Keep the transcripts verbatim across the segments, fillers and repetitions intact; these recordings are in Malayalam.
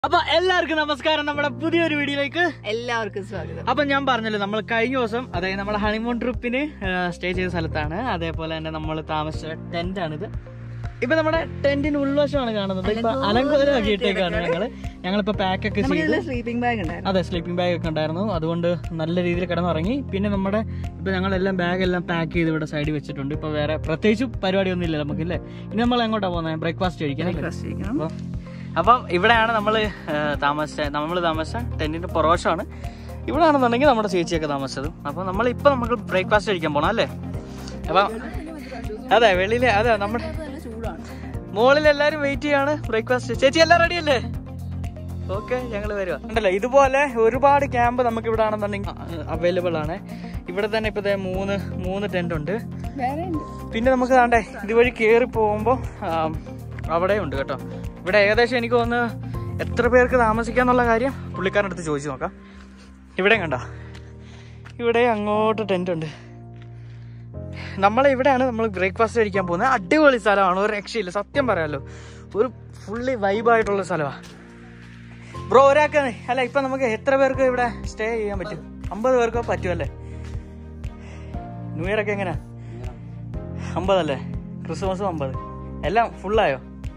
അപ്പൊ എല്ലാവർക്കും നമസ്കാരം. നമ്മുടെ പുതിയൊരു വീഡിയോയിലേക്ക് എല്ലാവർക്കും സ്വാഗതം. അപ്പൊ ഞാൻ പറഞ്ഞല്ലോ, നമ്മൾ കഴിഞ്ഞ ദിവസം അതായത് നമ്മുടെ ഹണിമൂൺ ട്രിപ്പിന് സ്റ്റേ ചെയ്ത സ്ഥലത്താണ്. അതേപോലെ തന്നെ നമ്മൾ താമസിച്ച ടെന്റ് ആണിത്. ഇപ്പൊ നമ്മുടെ ടെന്റിന് ഉൾവശമാണ് കാണുന്നത്. ഇപ്പൊ അലങ്കോലമാക്കിയിട്ടേക്കാണ് ഞങ്ങള് ഞങ്ങളിപ്പോ പാക്ക് ഒക്കെ ചെയ്ത്. സ്ലീപ്പിംഗ് ബാഗ് ഉണ്ടായിരുന്നു. അതെ, സ്ലീപ്പിംഗ് ബാഗ് ഒക്കെ ഉണ്ടായിരുന്നു. അതുകൊണ്ട് നല്ല രീതിയിൽ കിടന്നുറങ്ങി. പിന്നെ നമ്മുടെ ഇപ്പൊ ഞങ്ങളെല്ലാം ബാഗ് എല്ലാം പാക്ക് ചെയ്ത് ഇവിടെ സൈഡിൽ വെച്ചിട്ടുണ്ട്. ഇപ്പൊ വേറെ പ്രത്യേകിച്ച് പരിപാടിയൊന്നും ഇല്ല നമുക്ക്, ഇല്ലേ? ഇനി നമ്മൾ എങ്ങോട്ടാ പോകുന്നത്? ബ്രേക്ക്ഫാസ്റ്റ് കഴിക്കാൻ. അപ്പം ഇവിടെയാണ് നമ്മൾ താമസിച്ച നമ്മൾ താമസിച്ച ടെന്റിന്റെ പുറവശമാണ്. ഇവിടെ ആണെന്നുണ്ടെങ്കിൽ നമ്മുടെ ചേച്ചിയൊക്കെ താമസിച്ചത്. അപ്പം നമ്മളിപ്പോൾ നമുക്ക് ബ്രേക്ക്ഫാസ്റ്റ് കഴിക്കാൻ പോകണം അല്ലേ? അപ്പം അതെ, വെളിയിൽ അതെ നമ്മുടെ മുകളിൽ എല്ലാവരും വെയിറ്റ് ചെയ്യാണ് ബ്രേക്ക്ഫാസ്റ്റ്. ചേച്ചി എല്ലാം റെഡി അല്ലേ? ഓക്കെ, ഞങ്ങൾ വരുക. ഉണ്ടല്ലോ ഇതുപോലെ ഒരുപാട് ക്യാമ്പ് നമുക്ക് ഇവിടെ ആണെന്നുണ്ടെങ്കിൽ അവൈലബിൾ ആണ്. ഇവിടെ തന്നെ ഇപ്പത്തെ മൂന്ന് മൂന്ന് ടെന്റ് ഉണ്ട്. പിന്നെ നമുക്ക് താണ്ടേ ഇതുവഴി കയറി പോകുമ്പോൾ അവിടെ ഉണ്ട് കേട്ടോ. ഇവിടെ ഏകദേശം എനിക്ക് തോന്നുന്നു എത്ര പേർക്ക് താമസിക്കാന്നുള്ള കാര്യം പുള്ളിക്കാരൻ്റെ അടുത്ത് ചോദിച്ചു നോക്കാം. ഇവിടെ കണ്ടോ, ഇവിടെ അങ്ങോട്ട് ടെന്റ് ഉണ്ട്. നമ്മളെ ഇവിടെയാണ് നമ്മൾ ബ്രേക്ക്ഫാസ്റ്റ് കഴിക്കാൻ പോകുന്നത്. അടിപൊളി സ്ഥലമാണ്, ഒരു രക്ഷയില്ല. സത്യം പറയാമല്ലോ, ഒരു ഫുള്ളി വൈബായിട്ടുള്ള സ്ഥലമാണ് ബ്രോ. ഒരാൾക്ക് അല്ല, ഇപ്പം നമുക്ക് എത്ര പേർക്ക് ഇവിടെ സ്റ്റേ ചെയ്യാൻ പറ്റും? അമ്പത് പേർക്ക് പറ്റുമല്ലേ? ന്യൂ ഇയർ ഒക്കെ എങ്ങനെയാ? അമ്പതല്ലേ? ക്രിസ്മസും അമ്പത്, എല്ലാം ഫുള്ളായോ?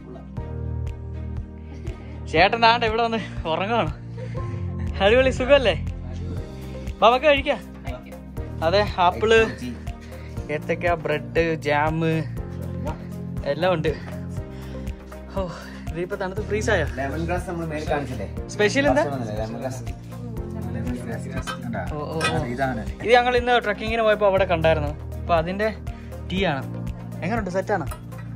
ചേട്ടൻ താണ്ട ഇവിടെ വന്ന് ഉറങ്ങാണ്. അടിപൊളി സുഖമല്ലേ? ബാബക്ക് കഴിക്കാം. അതെ, ആപ്പിള്, ഏത്തക്ക, ബ്രെഡ്, ജാമ് എല്ലാം ഉണ്ട്. ഓ, ഇതിപ്പോ തണുത്ത് ഫ്രീസായോ? സ്പെഷ്യൽ എന്താ? ഓ ഓ ഇത് ഞങ്ങൾ ഇന്ന് ട്രക്കിങ്ങിന് പോയപ്പോ അവിടെ കണ്ടായിരുന്നു. അപ്പൊ അതിന്റെ ടീ ആണ്. എങ്ങനെയുണ്ട്? സെറ്റാണോ?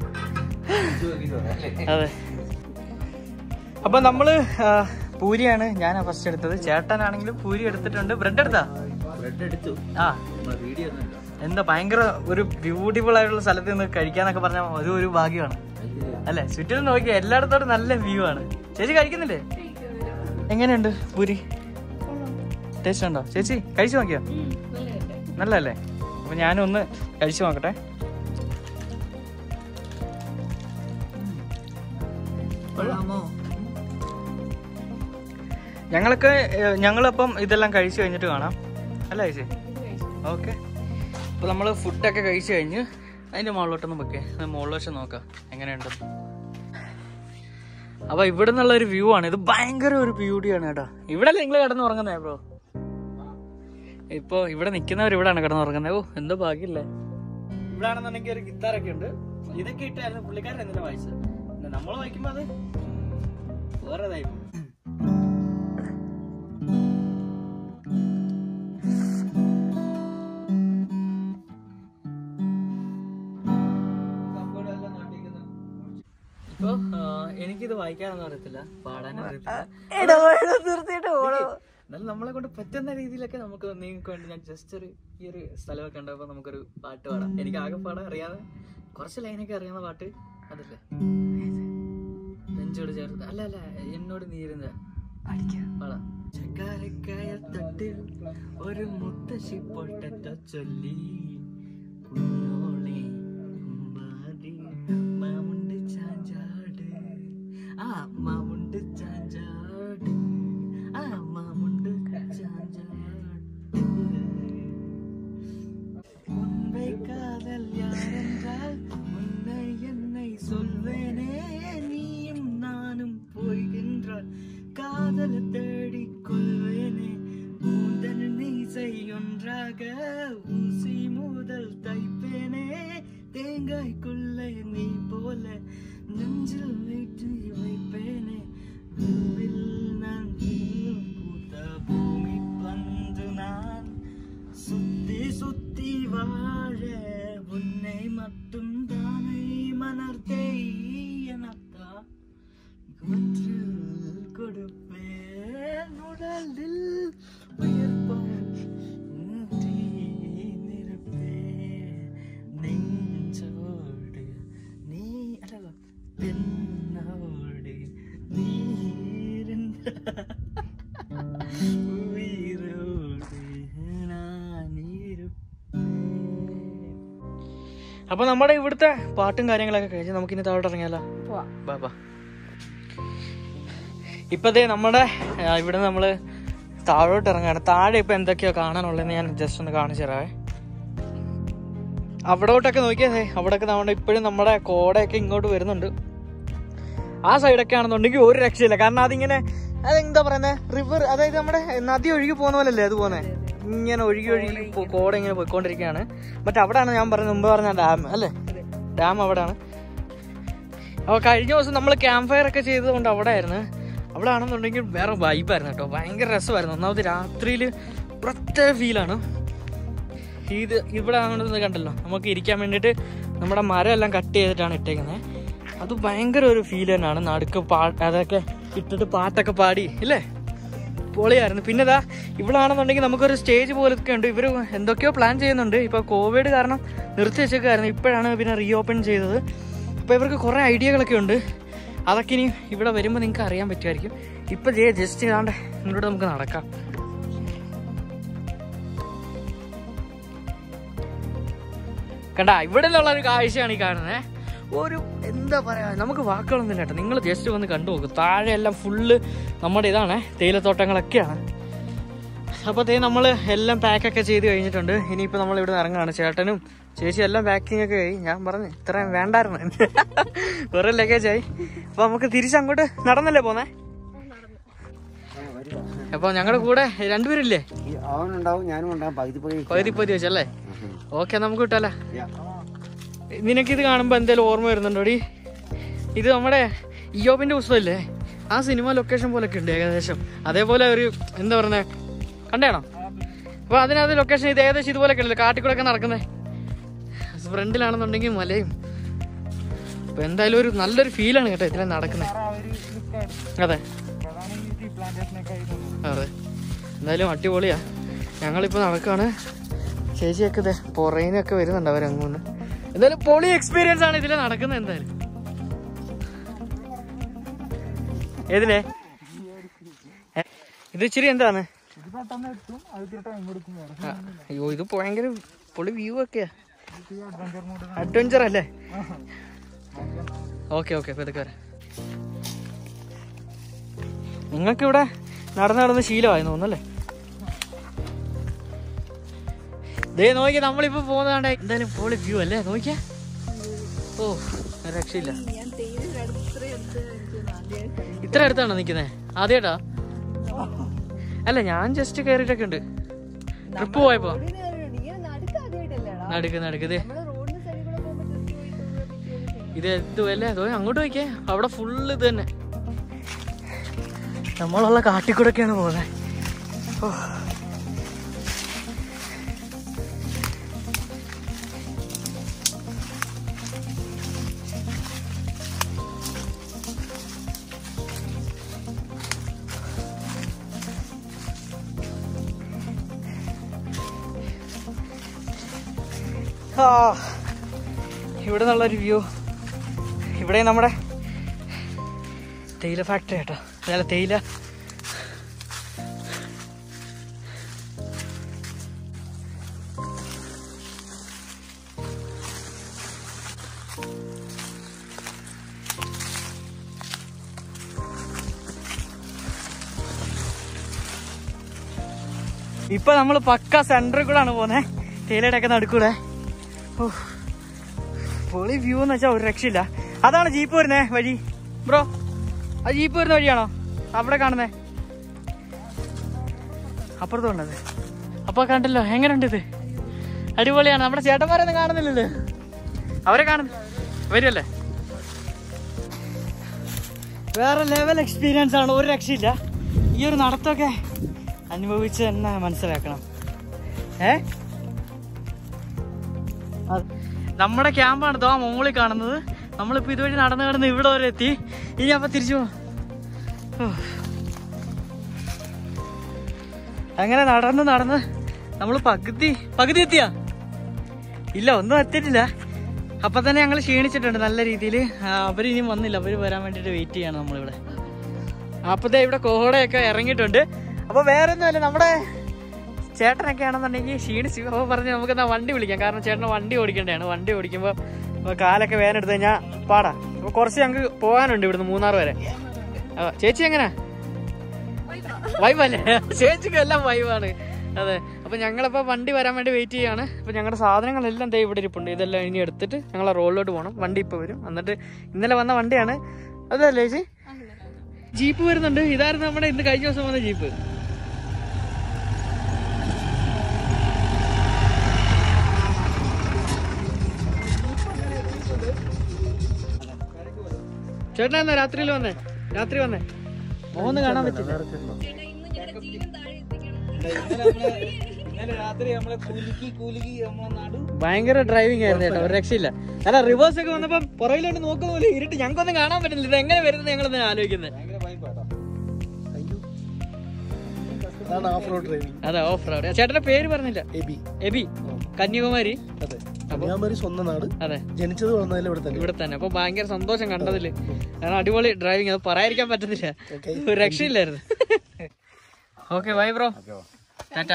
അതെ. അപ്പൊ നമ്മള് പൂരിയാണ് ഞാൻ ഫസ്റ്റ് എടുത്തത്. ചേട്ടനാണെങ്കിലും പൂരി എടുത്തിട്ടുണ്ട്. ബ്രെഡ് എടുത്താ? ആ, എന്താ ഭയങ്കര ഒരു ബ്യൂട്ടിഫുൾ ആയിട്ടുള്ള സ്ഥലത്ത് നിന്ന് കഴിക്കാന്നൊക്കെ പറഞ്ഞാൽ ഒരു ഒരു ഭാഗ്യമാണ് അല്ലെ? ചുറ്റിലും നോക്കിയാ എല്ലായിടത്തോടും നല്ല വ്യൂ ആണ്. ചേച്ചി കഴിക്കുന്നില്ലേ? എങ്ങനെയുണ്ട് പൂരി? ടേസ്റ്റ് ഉണ്ടോ? ചേച്ചി കഴിച്ചു നോക്കിയോ? നല്ലല്ലേ? അപ്പൊ ഞാനും ഒന്ന് കഴിച്ചു നോക്കട്ടെ. ഞങ്ങളൊക്കെ ഞങ്ങളപ്പം ഇതെല്ലാം കഴിച്ചു കഴിഞ്ഞിട്ട് കാണാം അല്ല ചേച്ചി? ഓക്കെ. അപ്പൊ നമ്മള് ഫുഡൊക്കെ കഴിച്ചു കഴിഞ്ഞ് അതിന്റെ മുകളിലോട്ടൊന്ന് വെക്കേ, മുകളിൽ വശം നോക്കാം എങ്ങനെയുണ്ട്. അപ്പൊ ഇവിടെ നിന്നുള്ള ഒരു വ്യൂ ആണ് ഇത്. ഭയങ്കര ഒരു ബ്യൂട്ടിയാണ് കേട്ടോ. ഇവിടെ അല്ലേ നിങ്ങൾ കിടന്ന് ഉറങ്ങുന്നേ ബ്രോ? ഇപ്പൊ ഇവിടെ നിൽക്കുന്നവർ ഇവിടെയാണ് കിടന്ന് ഉറങ്ങുന്നത്. ഓ, എന്തോ ഭാഗ്യല്ലേ. ഇവിടെ ആണെന്നുണ്ടെങ്കിൽ ഒരു ഗിത്താറൊക്കെ ഉണ്ട്. ഇതൊക്കെ ഇട്ടായിരുന്നു പുള്ളിക്കാരൻ എന്തിനാ വായിച്ചത്. നമ്മൾ വായിക്കുമ്പോ അത് വേറെതായി. ഇപ്പൊ എനിക്കിത് വായിക്കാനൊന്നും അറിയത്തില്ല, പാടാനും അറിയത്തില്ല. എന്നാലും നമ്മളെ കൊണ്ട് പറ്റുന്ന രീതിയിലൊക്കെ നമുക്ക് നിങ്ങൾക്ക് വേണ്ടി ഞാൻ ജസ്റ്റ് ഒരു ഈ ഒരു സ്ഥലമൊക്കെ ഉണ്ടാകുമ്പോ നമുക്കൊരു പാട്ട് പാടാം. എനിക്ക് ആകെ പാടാൻ അറിയാതെ കുറച്ച് ലൈനൊക്കെ അറിയാവുന്ന പാട്ട് അതല്ലേ? നെഞ്ചോട് ചേർത്ത് അല്ല അല്ല എന്നോട് നീരുന്ന പാടാം. ചക്കാരക്കായത്തൊട്ടിൽ ഒരു മുത്തശ്ശി പൊട്ടത്തോ ചൊല്ലി മാമുണ്ട് ചാഞ്ചാട്, ആ മാമുണ്ട് ചാഞ്ചാട്, ആ മാമുണ്ട് ചാഞ്ചാട്. ഉൻപൈ കാതൽ யாரென்றால் உன்னை என்னை சொல்வேனே, நீயும் நானும் போய்கின்றால் காதலை தேடிக் கொள்வேனே, மூந்தன் மீசை ஒன்றாக ஊசி முதல் தைப்பேனே, தேங்காய்க்குள்ளே நீ போல நெஞ்சில் வைத்து வைப்பேனே, பூவில் நான் பூத்த பூமி பந்து நான் சுத்தி சுத்தி வாழ உன்னை மட்டும் தானே மணர்த்தே எனக்கா கொடுப்பேன் உடலில் உயர்ப்பேன் നെഞ്ചോട് നീ അല്ല പെണ്ണോട് നീരുണ്ട ഉയരോട് നാനിരുപ്പേ. അപ്പൊ നമ്മുടെ ഇവിടുത്തെ പാട്ടും കാര്യങ്ങളൊക്കെ കഴിഞ്ഞ് നമുക്കിനി താഴോട്ട് ഇറങ്ങിയാലോ? ബാബാ ഇപ്പതേ നമ്മുടെ ഇവിടെ നമ്മള് താഴോട്ട് ഇറങ്ങാണ്. താഴെ ഇപ്പൊ എന്തൊക്കെയാ കാണാനുള്ളതെന്ന് ഞാൻ ജസ്റ്റ് ഒന്ന് കാണിച്ചു തരാവേ. അവിടോട്ടൊക്കെ നോക്കിയാൽ അവിടെയൊക്കെ നമ്മുടെ ഇപ്പോഴും നമ്മുടെ കോടയൊക്കെ ഇങ്ങോട്ട് വരുന്നുണ്ട്. ആ സൈഡൊക്കെ ആണെന്നുണ്ടെങ്കിൽ ഒരു രക്ഷയില്ല. കാരണം അതിങ്ങനെ അതെന്താ പറയുന്നത്, റിവർ, അതായത് നമ്മുടെ നദി ഒഴുകി പോകുന്ന പോലല്ലേ അത് പോകുന്നത്. ഇങ്ങനെ ഒഴുകി ഒഴുകി കോട ഇങ്ങനെ പോയിക്കൊണ്ടിരിക്കുകയാണ്. മറ്റേ അവിടെയാണ് ഞാൻ പറഞ്ഞത് മുമ്പ് പറഞ്ഞ ഡാം അല്ലേ, ഡാം അവിടെയാണ്. അപ്പോൾ കഴിഞ്ഞ ദിവസം നമ്മൾ ക്യാമ്പ് ഫയർ ഒക്കെ ചെയ്തതുകൊണ്ട് അവിടെ ആയിരുന്നു. അവിടെ ആണെന്നുണ്ടെങ്കിൽ വേറെ വൈബായിരുന്നു കേട്ടോ, ഭയങ്കര രസമായിരുന്നു. ഒന്നാമത് രാത്രിയിൽ പ്രത്യേക ഫീലാണ്. ഇത് ഇവിടെ ആണെന്ന് കണ്ടല്ലോ, നമുക്ക് ഇരിക്കാൻ വേണ്ടിയിട്ട് നമ്മുടെ മരം എല്ലാം കട്ട് ചെയ്തിട്ടാണ് ഇട്ടേക്കുന്നത്. അത് ഭയങ്കര ഒരു ഫീൽ തന്നെയാണ്. നടുക്ക് പാ അതൊക്കെ ഇട്ടിട്ട് പാട്ടൊക്കെ പാടി ഇല്ലേ, പൊളിയായിരുന്നു. പിന്നെ ഇതാ ഇവിടെ ആണെന്നുണ്ടെങ്കിൽ നമുക്കൊരു സ്റ്റേജ് പോലൊക്കെ ഉണ്ട്. ഇവർ എന്തൊക്കെയോ പ്ലാൻ ചെയ്യുന്നുണ്ട്. ഇപ്പോൾ കോവിഡ് കാരണം നിർത്തി വെച്ചേക്കായിരുന്നു, ഇപ്പോഴാണ് പിന്നെ റീ ഓപ്പൺ ചെയ്തത്. അപ്പോൾ ഇവർക്ക് കുറേ ഐഡിയകളൊക്കെ ഉണ്ട്. അതൊക്കെ ഇനി ഇവിടെ വരുമ്പോൾ നിങ്ങൾക്ക് അറിയാൻ പറ്റുമായിരിക്കും. ഇപ്പം ജസ്റ്റ് ഇതാണ്ട് ഇങ്ങോട്ട് നമുക്ക് നടക്കാം. കണ്ടാ, ഇവിടെ നിന്നുള്ള ഒരു കാഴ്ചയാണ് ഈ കാണുന്നത്. ഒരു എന്താ പറയാ, നമുക്ക് വാക്കുകളൊന്നും ഇല്ല കേട്ടോ. നിങ്ങൾ ജസ്റ്റ് വന്ന് കണ്ടു നോക്കും. താഴെ എല്ലാം ഫുള്ള് നമ്മുടെ ഇതാണ്, തേയിലത്തോട്ടങ്ങളൊക്കെയാണ്. അപ്പോൾ അതേ നമ്മൾ എല്ലാം പാക്കൊക്കെ ചെയ്ത് കഴിഞ്ഞിട്ടുണ്ട്. ഇനിയിപ്പോൾ നമ്മൾ ഇവിടെ ഇറങ്ങുകയാണ്. ചേട്ടനും ചേച്ചി എല്ലാം പാക്കിംഗ് ഒക്കെ ആയി. ഞാൻ പറഞ്ഞു ഇത്രയും വേണ്ടായിരുന്നു, വേറെ ലഗേജായി. അപ്പോൾ നമുക്ക് തിരിച്ചങ്ങോട്ട് നടന്നല്ലേ പോന്നേ. അപ്പോൾ ഞങ്ങളുടെ കൂടെ രണ്ടുപേരില്ലേ, പകുതി പകുതി വെച്ചല്ലേ. ഓക്കെ, നമുക്ക് കിട്ടല്ലേ. നിനക്കിത് കാണുമ്പോൾ എന്തായാലും ഓർമ്മ വരുന്നുണ്ടോടി, ഇത് നമ്മുടെ ഇയോബിന്റെ പുസ്തകമില്ലേ, ആ സിനിമ ലൊക്കേഷൻ പോലൊക്കെ ഉണ്ട് ഏകദേശം. അതേപോലെ ഒരു എന്താ പറയുന്നത്, കണ്ടേണോ? അപ്പോൾ അതിനകത്ത് ലൊക്കേഷൻ ഇത് ഏകദേശം ഇതുപോലൊക്കെ ഉണ്ടല്ലോ, കാട്ടിക്കൂടെ ഒക്കെ നടക്കുന്നത്. ഫ്രണ്ടിലാണെന്നുണ്ടെങ്കിൽ മലയും. അപ്പോൾ എന്തായാലും ഒരു നല്ലൊരു ഫീലാണ് കേട്ടോ ഇതിലെ നടക്കുന്നത്. അതെ അതെ, എന്തായാലും അടിപൊളിയാ. ഞങ്ങളിപ്പോൾ നടക്കുകയാണ്. ചേച്ചിയൊക്കെ ഇതേ പുറയിനൊക്കെ വരുന്നുണ്ട് അവരങ്ങോന്ന്. എന്തായാലും പൊളി എക്സ്പീരിയൻസ് ആണ് ഇതിലെ നടക്കുന്നത്. എന്തായാലും ഏതിലേ ഇത് ഇച്ചിരി എന്താണ്, അയ്യോ ഇത് ഭയങ്കര പൊളി വ്യൂ ഒക്കെയാ, അഡ്വഞ്ചർ അല്ലേ. ഓക്കെ ഓക്കെ, അപ്പൊ ഇതൊക്കെ വരാം. നിങ്ങൾക്കിവിടെ നടന്ന് നടന്ന് ശീലമായിരുന്നു തോന്നല്ലേ. ദേ നോക്കിയാ നമ്മളിപ്പോ പോകുന്നതാണ്ട് എന്തായാലും പൊളി വ്യൂ അല്ലേ, നോക്കിയാ. ഓ രക്ഷയില്ല. ഇത്ര അടുത്താണോ നിക്കുന്നേ? ആദ്യമായിട്ടാ? അല്ല, ഞാൻ ജസ്റ്റ് കയറിയിട്ടൊക്കെ ഉണ്ട് ട്രിപ്പ് പോയപ്പോ. നടുക്ക് നടുക്കതേ ഇത് എത്തുമല്ലേ, അതോ അങ്ങോട്ട് നോക്കിയേ, അവിടെ ഫുള്ള് ഇത് തന്നെ. നമ്മളുള്ള കാട്ടിക്കൂടൊക്കെയാണ് പോകുന്നത്. ഓ ഇവിടെ നിന്നുള്ളൊരു വ്യൂ. ഇവിടെ നമ്മുടെ തേയില ഫാക്ടറി കേട്ടോ, അതല്ല തേയില. ഇപ്പൊ നമ്മള് പക്ക സെന്ററിൽ കൂടെ ആണ് പോകുന്നത്, തേയിലയുടെ ഒക്കെ നടുക്കൂടെ. ഓ പൊളി വ്യൂ എന്ന് വെച്ചാൽ ഒരു രക്ഷയില്ല. അതാണ് ജീപ്പ് വരുന്നേ വഴി ബ്രോ, ആ ജീപ്പ് വരുന്ന വഴിയാണോ അവിടെ കാണുന്നേ, അപ്പുറത്ത് കൊണ്ടത്. അപ്പൊ കണ്ടല്ലോ എങ്ങനെയുണ്ട് ഇത്, അടിപൊളിയാണ്. നമ്മുടെ ചേട്ടന്മാരൊന്നും കാണുന്നില്ലല്ലോ, അവരെ കാണുന്നു വരുമല്ലേ. വേറെ ലെവൽ എക്സ്പീരിയൻസ് ആണ്, ഒരു രക്ഷയില്ല. ഈ ഒരു നടത്തമൊക്കെ അനുഭവിച്ച് തന്നെ മനസ്സിലാക്കണം. ഏ നമ്മുടെ ക്യാമ്പാണ് ദോ മോളിൽ കാണുന്നത്. നമ്മളിപ്പോൾ ഇതുവഴി നടന്ന് കിടന്ന് ഇവിടെ വരെ എത്തി. ഇനി അപ്പം തിരിച്ചു പോകും. അങ്ങനെ നടന്ന് നടന്ന് നമ്മൾ പകുതി പകുതി എത്തിയാ ഇല്ല, ഒന്നും എത്തിയിട്ടില്ല. അപ്പം തന്നെ ഞങ്ങൾ ക്ഷീണിച്ചിട്ടുണ്ട് നല്ല രീതിയിൽ. അവരിനിയും വന്നില്ല, അവർ വരാൻ വേണ്ടിയിട്ട് വെയിറ്റ് ചെയ്യാണ് നമ്മളിവിടെ. അപ്പത്തേ ഇവിടെ കോടയൊക്കെ ഇറങ്ങിയിട്ടുണ്ട്. അപ്പോൾ വേറെ ഒന്നുമല്ല, നമ്മുടെ ചേട്ടനൊക്കെ ആണെന്നുണ്ടെങ്കിൽ ക്ഷീണിച്ച് അപ്പോൾ പറഞ്ഞ് നമുക്കെന്നാ വണ്ടി വിളിക്കാം. കാരണം ചേട്ടന് വണ്ടി ഓടിക്കേണ്ടതാണ്. വണ്ടി ഓടിക്കുമ്പോൾ കാലൊക്കെ വേദന എടുത്ത് കഴിഞ്ഞാൽ പാടാ. അപ്പോൾ കുറച്ച് ഞങ്ങൾക്ക് പോകാനുണ്ട് ഇവിടുന്ന് മൂന്നാർ വരെ. ചേച്ചി എങ്ങനെയാ വൈബല്ലേ? ചേച്ചിക്കും എല്ലാം വൈബാണ്. അതെ, അപ്പൊ ഞങ്ങളിപ്പോ വണ്ടി വരാൻ വേണ്ടി വെയിറ്റ് ചെയ്യാണ്. ഇപ്പൊ ഞങ്ങളുടെ സാധനങ്ങളെല്ലാം ദേ ഇവിടെ ഇരിപ്പുണ്ട്. ഇതെല്ലാം ഇനി എടുത്തിട്ട് ഞങ്ങൾ റോഡിലോട്ട് പോകണം. വണ്ടി ഇപ്പൊ വരും. എന്നിട്ട് ഇന്നലെ വന്ന വണ്ടിയാണ്. അതല്ലേ ചേച്ചി? ജീപ്പ് വരുന്നുണ്ട്. ഇതായിരുന്നു നമ്മുടെ ഇന്ന് കഴിഞ്ഞ ദിവസം വന്ന ജീപ്പ്. ചേട്ടനാ എന്നാ രാത്രിയിൽ വന്നേ? രാത്രി വന്നേ? മോന്ന് കാണാൻ പറ്റില്ല. ഭയങ്കര ഡ്രൈവിംഗ് ആയിരുന്നു ചേട്ടാ, ഒരു രക്ഷയില്ല. അല്ല, റിവേഴ്സ് ഒക്കെ വന്നപ്പോ പുറകിലോട്ട് നോക്കുന്ന പോലെ ഇരുട്ട്, ഞങ്ങൾക്കൊന്നും കാണാൻ പറ്റുന്നില്ല. ഇത് എങ്ങനെ വരുന്നത് ഞങ്ങളൊന്നും ആലോചിക്കുന്നത്. അതെ, ഓഫ് റോഡ്. ചേട്ടന്റെ പേര് പറഞ്ഞില്ല. എബി, കന്യാകുമാരി. കന്യാകുമാരി സ്വന്തം നാട്. അതെ, ജനിച്ചത് വളർന്നതിൽ ഇവിടെ തന്നെ. ഇവിടെ തന്നെ. അപ്പൊ ഭയങ്കര സന്തോഷം കണ്ടതില്. കാരണം അടിപൊളി ഡ്രൈവിംഗ്, അത് പറയാതിരിക്കാൻ പറ്റുന്നില്ല. ഒരു രക്ഷയില്ലായിരുന്നു. Okay, bye bro. ടാറ്റ.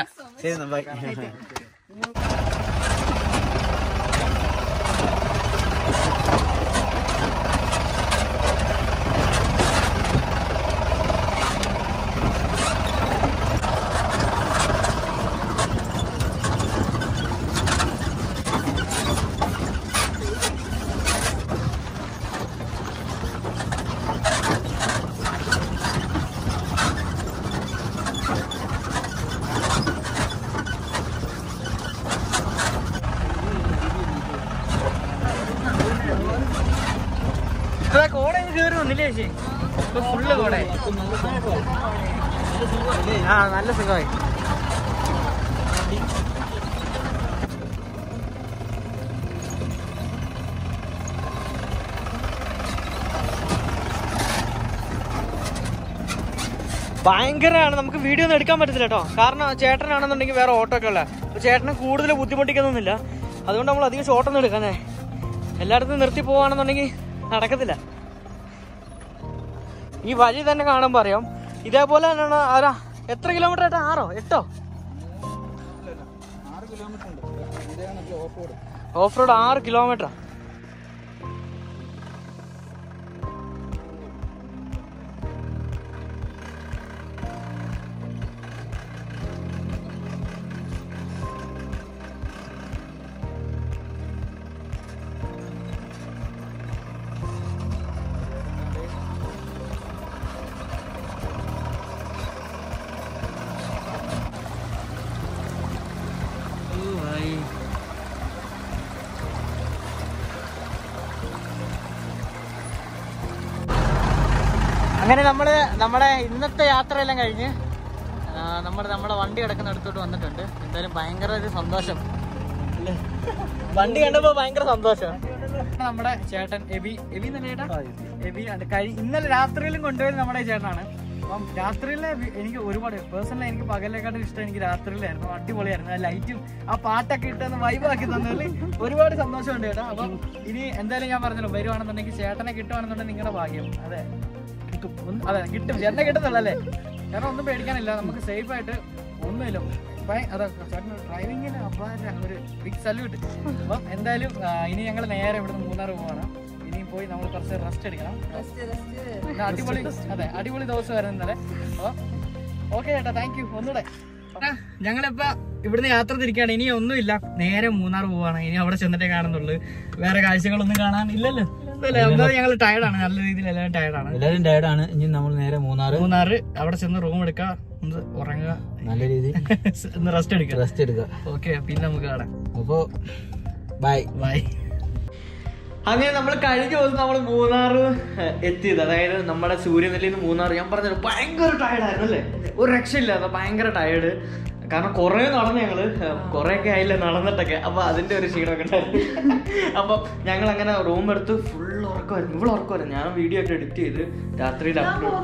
കോട കയറി വന്നില്ലേ ചേച്ചി? ഇപ്പൊ ഫുള്ള് കോട. ആ, നല്ല സുഖമായി. ഭയങ്കരമാണ്. നമുക്ക് വീഡിയോ ഒന്നും എടുക്കാൻ പറ്റത്തില്ല കേട്ടോ. കാരണം ചേട്ടനാണെന്നുണ്ടെങ്കിൽ വേറെ ഓട്ടോ ഒക്കെ ഉള്ള, അപ്പൊ ചേട്ടന് കൂടുതൽ ബുദ്ധിമുട്ടിക്കുന്നൊന്നുമില്ല. അതുകൊണ്ട് നമ്മൾ അധികം ഷോട്ടൊന്നും എടുക്കാനേ, എല്ലായിടത്തും നിർത്തി പോവാണെന്നുണ്ടെങ്കിൽ നടക്കത്തില്ല. ഈ വഴി തന്നെ കാണുമ്പോൾ അറിയാം. ഇതേപോലെ തന്നെയാണ്. ആരാ എത്ര കിലോമീറ്റർ ആയിട്ടാ? ആറോ എട്ടോ? ഓഫ് റോഡ് ആറ് കിലോമീറ്റർ. അങ്ങനെ നമ്മള് നമ്മുടെ ഇന്നത്തെ യാത്രയെല്ലാം കഴിഞ്ഞ് നമ്മൾ നമ്മുടെ വണ്ടി കിടക്കുന്ന അടുത്തോട്ട് വന്നിട്ടുണ്ട്. എന്തായാലും ഭയങ്കര ഒരു സന്തോഷം അല്ലേ? വണ്ടി കണ്ടപ്പോ ഭയങ്കര സന്തോഷം. നമ്മുടെ ചേട്ടൻ എബി എബി തന്നെ ചേട്ടാ. എബി ഇന്നലെ രാത്രിയിലും കൊണ്ടുപോയത് നമ്മുടെ ചേട്ടനാണ്. അപ്പം രാത്രിയിലെ എനിക്ക് ഒരുപാട് പേഴ്സണലി എനിക്ക് പകലിനെക്കാട്ടും ഇഷ്ടം എനിക്ക് രാത്രിയിലായിരുന്നു. അടിപൊളിയായിരുന്നു. ആ ലൈറ്റും ആ പാട്ടൊക്കെ ഇട്ടെന്ന് വൈബാക്കി തന്നതിൽ ഒരുപാട് സന്തോഷമുണ്ട് ചേട്ടാ. അപ്പം ഇനി എന്തായാലും ഞാൻ പറഞ്ഞല്ലോ, വരുവാണെന്നുണ്ടെങ്കിൽ ചേട്ടനെ കിട്ടുവാണെന്നുണ്ടെങ്കിൽ നിങ്ങളുടെ ഭാഗ്യം. അതെ, അതെ കിട്ടും. ചേട്ടനെ കിട്ടുന്നുള്ളല്ലേ? കാരണം ഒന്നും പേടിക്കാനില്ല, നമുക്ക് സേഫ് ആയിട്ട് ഒന്നുമില്ല. അതെ, ചേട്ടന് ഡ്രൈവിങ്ങിന് അപാര ഒരു ബിഗ് സല്യൂട്ട്. അപ്പം എന്തായാലും ഇനി ഞങ്ങൾ നേരെ ഇവിടുന്ന് മൂന്നാർ പോവാണ്. ഇനിയും പോയി നമ്മൾ കുറച്ച് റെസ്റ്റ് എടുക്കണം. അടിപൊളി, അതെ അടിപൊളി ദിവസമായിരുന്നു ഇന്നലെ. അപ്പം ഓക്കെ ചേട്ടാ, താങ്ക് യു. ഒന്നുകൂടെ ഞങ്ങളിപ്പോ ഇവിടുന്ന് യാത്ര തിരിക്കുകയാണ്. ഇനി ഒന്നുമില്ല, നേരെ മൂന്നാർ പോവാണ്. ഇനി അവിടെ ചെന്നിട്ടേ കാണുന്നുള്ളു, വേറെ കാഴ്ചകളൊന്നും കാണാൻ ഇല്ലല്ലോ. ഞങ്ങൾ ടയർഡാണ്, നല്ല രീതിയിൽ എല്ലാവരും ടയർഡാണ്. എല്ലാവരും ടയർഡാണ്. ഇനി നമ്മൾ നേരെ മൂന്നാർ മൂന്നാറ് അവിടെ ചെന്ന് റൂം എടുക്കുക, ഒന്ന് ഉറങ്ങുക, നല്ല രീതിയിൽ ഒന്ന് റെസ്റ്റ് എടുക്കുക റെസ്റ്റ് എടുക്കുക ഓക്കെ, പിന്നെ നമുക്ക് കാണാം. അപ്പോ ബൈ ബൈ. അങ്ങനെ നമ്മൾ കഴിഞ്ഞ ദിവസം നമ്മൾ മൂന്നാറ് എത്തിയത്, അതായത് നമ്മുടെ സൂര്യനെല്ലിയിൽ നിന്ന് മൂന്നാറ്. ഞാൻ പറഞ്ഞത് ഭയങ്കര ടയർഡായിരുന്നു അല്ലേ? ഒരു രക്ഷയില്ല, ഭയങ്കര ടയർഡ്. കാരണം കുറെ നടന്നു ഞങ്ങള്, കുറെ ഒക്കെ ആയില്ലേ നടന്നിട്ടൊക്കെ. അപ്പൊ അതിന്റെ ഒരു ക്ഷീണമൊക്കെ ഉണ്ടായിരുന്നു. അപ്പൊ ഞങ്ങൾ അങ്ങനെ റൂം എടുത്ത് ഫുൾ ഉറക്കമായിരുന്നു. ഇവിടെ ഉറക്കമായിരുന്നു. ഞാൻ വീഡിയോ ഒക്കെ എഡിറ്റ് ചെയ്ത് രാത്രിയിൽ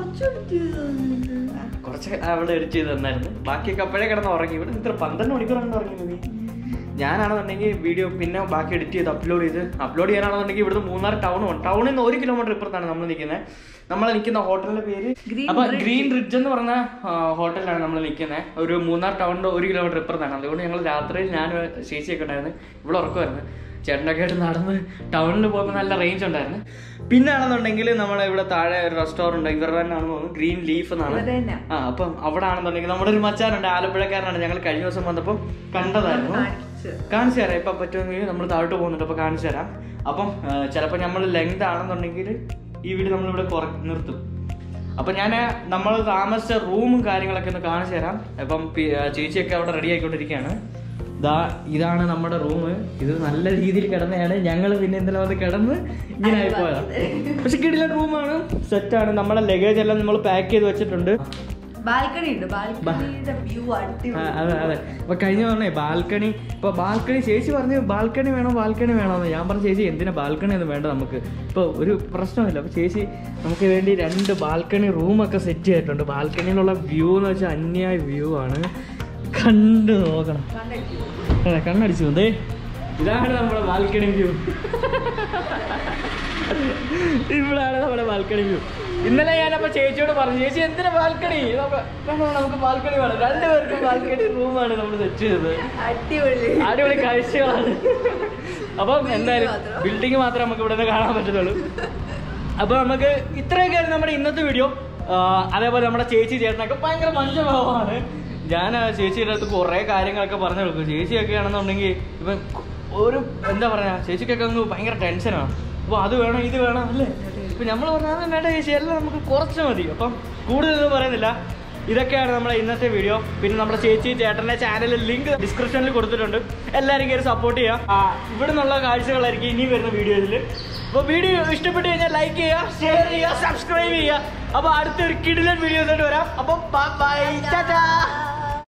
കുറച്ച് അവിടെ എഡിറ്റ് ചെയ്ത് തന്നായിരുന്നു. ബാക്കിയൊക്കെ അപ്പോഴേ കിടന്ന് ഉറങ്ങി. ഇവിടെ ഇത്ര പന്ത്രണ്ട് മണിക്കൂറാണ് ഉറങ്ങിയത്. ഞാനാണെന്നുണ്ടെങ്കിൽ വീഡിയോ പിന്നെ ബാക്കി എഡിറ്റ് ചെയ്ത് അപ്ലോഡ് ചെയ്ത് അപ്ലോഡ് ചെയ്യാനാണെന്നുണ്ടെങ്കിൽ ഇവിടുന്ന് മൂന്നാർ ടൗൺ പോകണം. ടൗണിൽ നിന്ന് ഒരു കിലോമീറ്റർ ഇപ്പുറത്താണ് നമ്മൾ നിൽക്കുന്നത്. നമ്മൾ നിൽക്കുന്ന ഹോട്ടലിന്റെ പേര് അപ്പൊ ഗ്രീൻ റിഡ്ജ് എന്ന് പറഞ്ഞ ഹോട്ടലിലാണ് നമ്മൾ നിൽക്കുന്നത്. ഒരു മൂന്നാർ ടൗണിന്റെ ഒരു കിലോമീറ്റർ ഇപ്പുറത്താണ്. അതുകൊണ്ട് ഞങ്ങൾ രാത്രിയിൽ ഞാൻ ചേച്ചിയൊക്കെ ഉണ്ടായിരുന്നു. ഇവിടെ ഉറക്കമായിരുന്നു. ചേട്ടനൊക്കെ ആയിട്ട് നടന്ന് ടൗണിൽ പോകുമ്പോൾ നല്ല റേഞ്ച് ഉണ്ടായിരുന്നു. പിന്നെ ആണെന്നുണ്ടെങ്കിൽ നമ്മളെ ഇവിടെ താഴെ ഒരു റെസ്റ്റോറൻറ്റ് ഇവരുടെ തന്നെ ആണെന്ന് തോന്നുന്നു, ഗ്രീൻ ലീഫ് എന്നാണ്. ആ അപ്പം അവിടെ ആണെന്നുണ്ടെങ്കിൽ നമ്മുടെ ഒരു മച്ചാനുണ്ട്, ആലപ്പുഴക്കാരനാണ്. ഞങ്ങൾ കഴിഞ്ഞ ദിവസം വന്നപ്പോൾ കണ്ടതായിരുന്നു. കാണിച്ചു തരാം ഇപ്പം പറ്റുമെങ്കിൽ. നമ്മൾ താഴോട്ട് പോകുന്നുണ്ട്, അപ്പോൾ കാണിച്ചു തരാം. അപ്പം ചിലപ്പോൾ നമ്മൾ ലെങ്ത് ആണെന്നുണ്ടെങ്കിൽ ഈ വീട് നമ്മളിവിടെ കുറ നിർത്തും. അപ്പം ഞാൻ നമ്മൾ താമസിച്ച റൂമും കാര്യങ്ങളൊക്കെ ഒന്ന് കാണിച്ചു തരാം. അപ്പം ചേച്ചിയൊക്കെ അവിടെ റെഡി ആയിക്കൊണ്ടിരിക്കുകയാണ്. ഇതാ ഇതാണ് നമ്മുടെ റൂം. ഇത് നല്ല രീതിയിൽ കിടന്നതാണ്. ഞങ്ങൾ പിന്നെ എന്തെല്ലാം വന്ന് കിടന്ന് ഇങ്ങനെ ആയിപ്പോയതാണ്. പക്ഷെ കിടില റൂമാണ്, സെറ്റാണ്. നമ്മളെ ലഗേജ് എല്ലാം നമ്മൾ പാക്ക് ചെയ്ത് വെച്ചിട്ടുണ്ട്. അതെ അതെ. അപ്പൊ കഴിഞ്ഞ പറഞ്ഞേ ബാൽക്കണി. ഇപ്പൊ ബാൽക്കണി ചേച്ചി പറഞ്ഞു ബാൽക്കണി വേണോ ബാൽക്കണി വേണോന്ന്. ഞാൻ പറഞ്ഞു ചേച്ചി എന്തിനാ ബാൽക്കണി ഒന്നും വേണ്ട, നമുക്ക് ഇപ്പൊ ഒരു പ്രശ്നമില്ല. അപ്പൊ ചേച്ചി നമുക്ക് വേണ്ടി രണ്ട് ബാൽക്കണി റൂമൊക്കെ സെറ്റ് ചെയ്തിട്ടുണ്ട്. ബാൽക്കണിയിലുള്ള വ്യൂ എന്ന് വെച്ചാൽ അന്യായ വ്യൂ ആണ്, കണ്ടു നോക്കണം. അതെ കണ്ണടിച്ചു പോന്തേ. ഇതാണ് നമ്മുടെ ബാൽക്കണി വ്യൂ. ഇവിടാണ് നമ്മുടെ ബാൽക്കണി വ്യൂ. ഇന്നലെ ഞാനപ്പോ ചേച്ചിയോട് പറഞ്ഞു, ചേച്ചി എന്തിനാ ബാൽക്കണി, നമുക്ക് ബാൽക്കണി വേണം. രണ്ടുപേർക്കും ബാൽക്കണി റൂമാണ് നമ്മൾ സെറ്റ് ചെയ്തത്. അടിപൊളി കാഴ്ചകളാണ്. അപ്പം എന്തായാലും ബിൽഡിംഗ് മാത്രമേ നമുക്ക് ഇവിടെ നിന്ന് കാണാൻ പറ്റത്തുള്ളൂ. അപ്പൊ നമുക്ക് ഇത്രയൊക്കെയായിരുന്നു നമ്മുടെ ഇന്നത്തെ വീഡിയോ. അതേപോലെ നമ്മുടെ ചേച്ചി ചേട്ടനൊക്കെ ഭയങ്കര മനുഷ്യഭാവമാണ്. ഞാൻ ചേച്ചിയുടെ അടുത്ത് കുറേ കാര്യങ്ങളൊക്കെ പറഞ്ഞു കൊടുക്കും. ചേച്ചിയൊക്കെ ആണെന്നുണ്ടെങ്കിൽ ഇപ്പം ഒരു എന്താ പറയാ, ചേച്ചിക്കൊക്കെ അങ്ങ് ഭയങ്കര ടെൻഷനാണ്. അപ്പോൾ അത് വേണം ഇത് വേണം അല്ലേ. ഇപ്പം നമ്മൾ പറഞ്ഞാൽ വേണ്ട ചേച്ചി എല്ലാം നമുക്ക് കുറച്ച് മതി. അപ്പം കൂടുതലൊന്നും പറയുന്നില്ല. ഇതൊക്കെയാണ് നമ്മുടെ ഇന്നത്തെ വീഡിയോ. പിന്നെ നമ്മുടെ ചേച്ചി ചേട്ടൻ്റെ ചാനലിൽ ലിങ്ക് ഡിസ്ക്രിപ്ഷനിൽ കൊടുത്തിട്ടുണ്ട്. എല്ലാവരും കയറി സപ്പോർട്ട് ചെയ്യുക. ഇവിടെ നിന്നുള്ള കാഴ്ചകളായിരിക്കും ഇനി വരുന്ന വീഡിയോയിൽ. അപ്പോൾ വീഡിയോ ഇഷ്ടപ്പെട്ട് കഴിഞ്ഞാൽ ലൈക്ക് ചെയ്യുക, ഷെയർ ചെയ്യുക, സബ്സ്ക്രൈബ് ചെയ്യുക. അപ്പോൾ അടുത്തൊരു കിടിലൻ വീഡിയോസായിട്ട് വരാം. അപ്പം ബൈ ബൈ, ടാറ്റാ.